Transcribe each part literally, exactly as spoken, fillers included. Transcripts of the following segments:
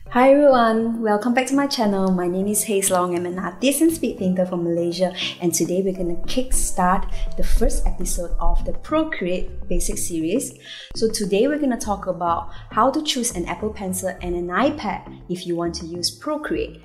Hi everyone, welcome back to my channel. My name is Haze Long. I'm an artist and speed painter from Malaysia, and today we're going to kickstart the first episode of the Procreate basic series. So today we're going to talk about how to choose an Apple Pencil and an iPad if you want to use Procreate.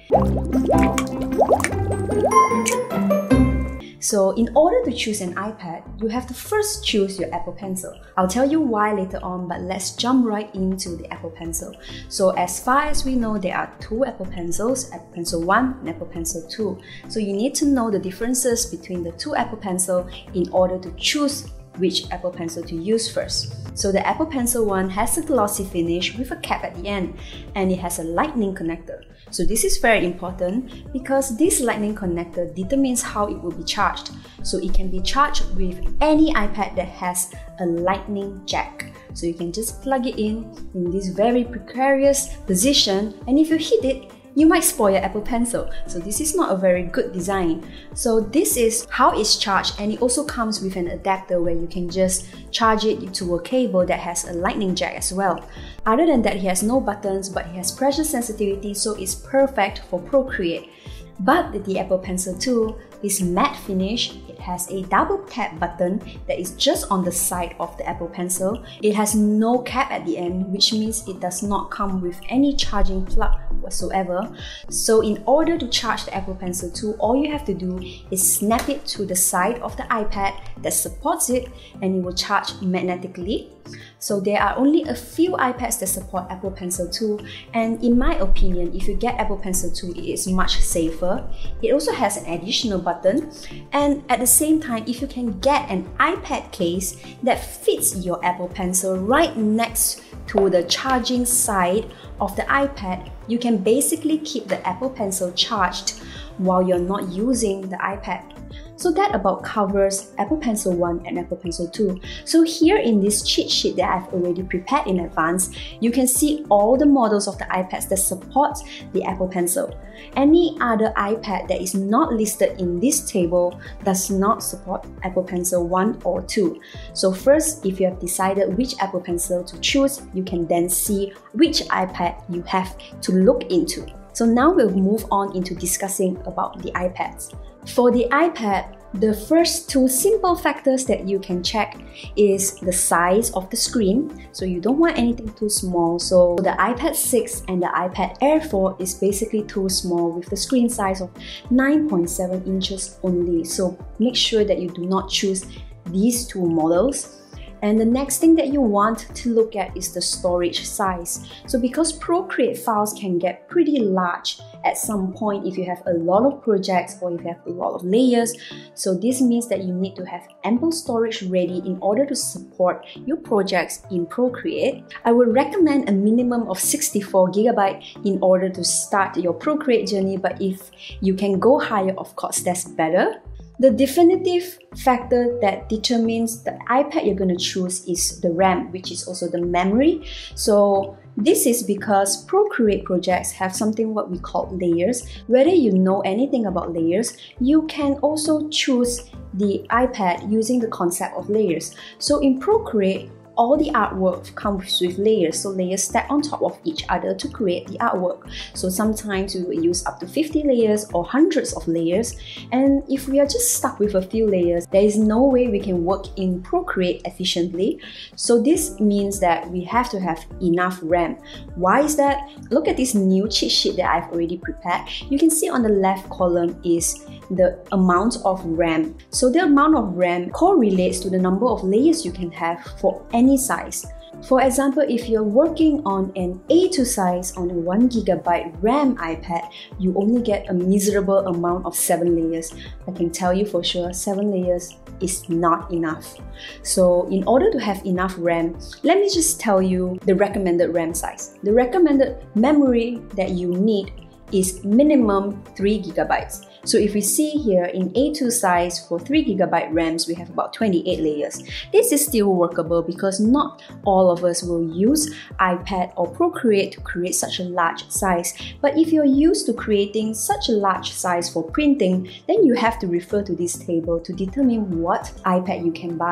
So in order to choose an iPad, you have to first choose your Apple Pencil. I'll tell you why later on, but let's jump right into the Apple Pencil. So as far as we know, there are two Apple Pencils, Apple Pencil one and Apple Pencil two. So you need to know the differences between the two Apple Pencil in order to choose which Apple Pencil to use first. So the Apple Pencil one has a glossy finish with a cap at the end, and it has a lightning connector. So this is very important because this lightning connector determines how it will be charged. So it can be charged with any iPad that has a lightning jack. So you can just plug it in in this very precarious position, and if you hit it, you might spoil your Apple Pencil. So this is not a very good design. So this is how it's charged, and it also comes with an adapter where you can just charge it to a cable that has a lightning jack as well. Other than that, it has no buttons, but it has pressure sensitivity, so it's perfect for Procreate. But the Apple Pencil two is matte finish. It has a double tap button that is just on the side of the Apple Pencil. It has no cap at the end, which means it does not come with any charging plug whatsoever. So in order to charge the Apple Pencil two, all you have to do is snap it to the side of the iPad that supports it, and it will charge magnetically. So there are only a few iPads that support Apple Pencil two, and in my opinion, if you get Apple Pencil two, it is much safer. It also has an additional button, and at the same time, if you can get an iPad case that fits your Apple Pencil right next to the charging side of the iPad, you can basically keep the Apple Pencil charged while you're not using the iPad. So that about covers Apple Pencil one and Apple Pencil two. So here in this cheat sheet that I've already prepared in advance, you can see all the models of the iPads that support the Apple Pencil. Any other iPad that is not listed in this table does not support Apple Pencil one or two. So first, if you have decided which Apple Pencil to choose, you can then see which iPad you have to look into. So now we'll move on into discussing about the iPads. For the iPad, the first two simple factors that you can check is the size of the screen. So you don't want anything too small. So the iPad six and the iPad Air four is basically too small with the screen size of nine point seven inches only. So make sure that you do not choose these two models. And the next thing that you want to look at is the storage size. So because Procreate files can get pretty large at some point if you have a lot of projects or if you have a lot of layers. So this means that you need to have ample storage ready in order to support your projects in Procreate. I would recommend a minimum of sixty-four gigabytes in order to start your Procreate journey, but if you can go higher, of course, that's better. The definitive factor that determines the iPad you're going to choose is the RAM, which is also the memory. So this is because Procreate projects have something what we call layers. Whether you know anything about layers, you can also choose the iPad using the concept of layers. So in Procreate, all the artwork comes with layers, so layers stack on top of each other to create the artwork. So sometimes we will use up to fifty layers or hundreds of layers, and if we are just stuck with a few layers, there is no way we can work in Procreate efficiently. So this means that we have to have enough RAM. Why is that? Look at this new cheat sheet that I've already prepared. You can see on the left column is the amount of RAM. So the amount of RAM correlates to the number of layers you can have for any size. For example, if you're working on an A two size on a one gigabyte RAM iPad, you only get a miserable amount of seven layers. I can tell you for sure, seven layers is not enough. So in order to have enough RAM, let me just tell you the recommended RAM size. The recommended memory that you need is minimum three gigabytes. So if we see here in A two size for three gigabyte RAMs, we have about twenty-eight layers. This is still workable because not all of us will use iPad or Procreate to create such a large size. But if you're used to creating such a large size for printing, then you have to refer to this table to determine what iPad you can buy.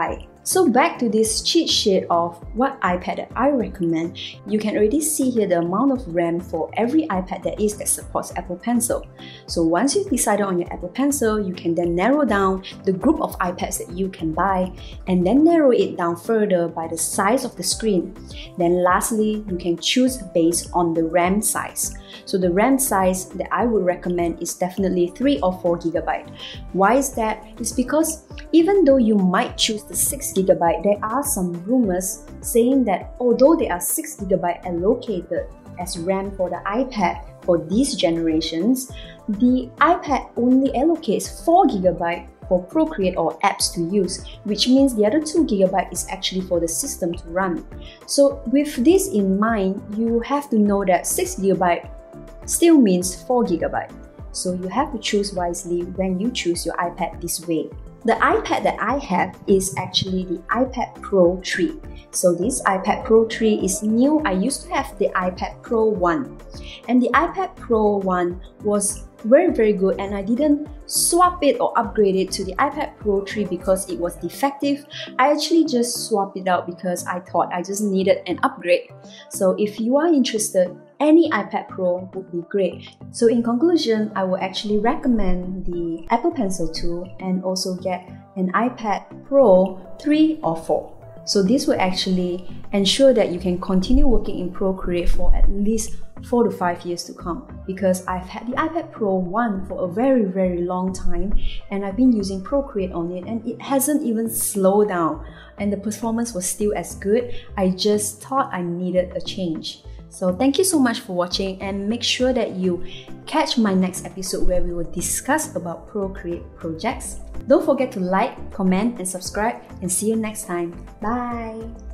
So back to this cheat sheet of what iPad that I recommend, you can already see here the amount of RAM for every iPad that is that supports Apple Pencil. So once you've decided on your Apple Pencil, you can then narrow down the group of iPads that you can buy and then narrow it down further by the size of the screen. Then lastly, you can choose based on the RAM size. So the RAM size that I would recommend is definitely three or four gigabyte. Why is that? It's because even though you might choose the six gigabyte, there are some rumors saying that although there are six gigabyte allocated as RAM for the iPad for these generations, the iPad only allocates four gigabyte for Procreate or apps to use, which means the other two gigabyte is actually for the system to run. So with this in mind, you have to know that six gigabyte still means four gigabyte. So you have to choose wisely when you choose your iPad this way. The iPad that I have is actually the iPad Pro three. So this iPad Pro three is new. I used to have the iPad Pro one. And the iPad Pro one was very very good, and I didn't swap it or upgrade it to the iPad Pro three because it was defective. I actually just swapped it out because I thought I just needed an upgrade. So if you are interested, any iPad Pro would be great. So in conclusion, I would actually recommend the Apple Pencil two and also get an iPad Pro three or four. So this will actually ensure that you can continue working in Procreate for at least four to five years to come, because I've had the iPad Pro one for a very very long time and I've been using Procreate on it and it hasn't even slowed down and the performance was still as good. I just thought I needed a change. So thank you so much for watching, and make sure that you catch my next episode where we will discuss about Procreate projects. Don't forget to like, comment and subscribe, and see you next time. Bye!